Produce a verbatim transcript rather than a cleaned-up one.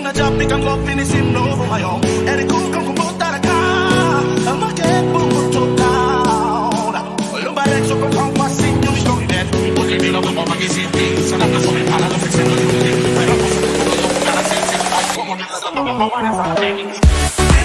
na job, ikang go finisin no bumayo. Eri ko kang kumuta na ka, ang market bumuto down. Lumbarek so kung kang masin yung story net. Porque di na mo magisinti, sana na so me para la flexión. Pero po sa tulo yung para sense, como na sa mga mga